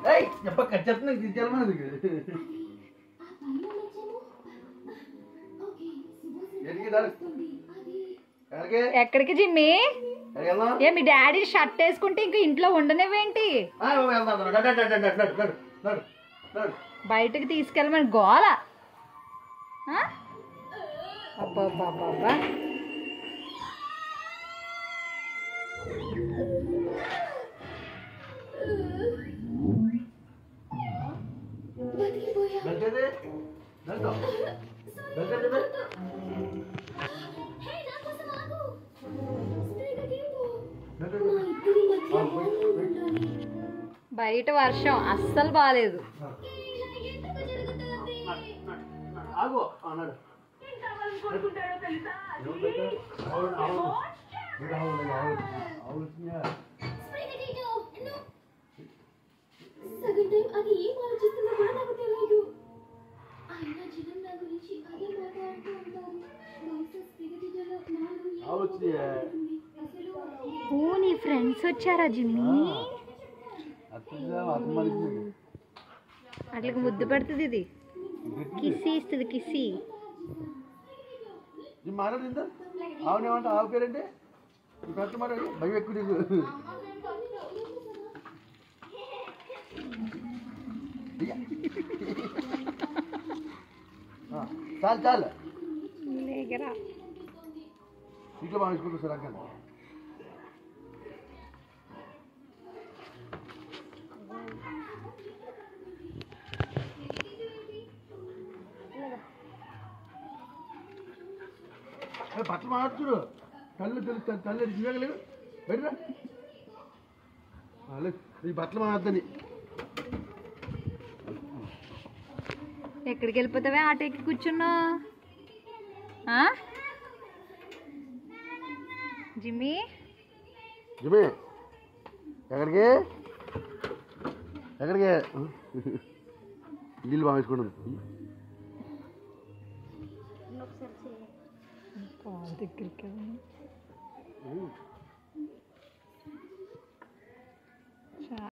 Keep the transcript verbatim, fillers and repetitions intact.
ఏయ్ చెప్ప కచ్చెత్తున్నా తీసేయాలి మనది ఎక్కడికి జిమ్మి? ఏ మీ డాడీ షర్ట్ వేసుకుంటే ఇంకా ఇంట్లో ఉండనివేంటి? బయటకు తీసుకెళ్ళమని గోల. అబ్బా బాబా బయట వర్షం అస్సలు బాలేదు. ఓ నీ ఫ్రెండ్స్ వచ్చారా జిమ్మి? అట్లకి ముద్దు పెడుతుంది, ఇది కిస్సి ఇస్తుంది. కిస్సి మాట్లాడిందా? అవునేమంటే ఆవు పేరంటే పెద్ద మాట భయం ఎక్కువ నీకు. చాలు చాలు లేకరా ఇంట్లో బాగా సార్ అక్కడ బట్టలు మార్చుడు తల్లి తెలుసు తల్లి చూడగలేదు బయట ఈ బట్టలు మారద్దని. ఎక్కడికి వెళ్ళిపోతావే? ఆట ఎక్కి కూర్చున్నా జిమ్మి? జిమ్మి ఎక్కడికి ఎక్కడికి నీళ్ళు బాగా వేసుకుంటాను. దగ్గరికి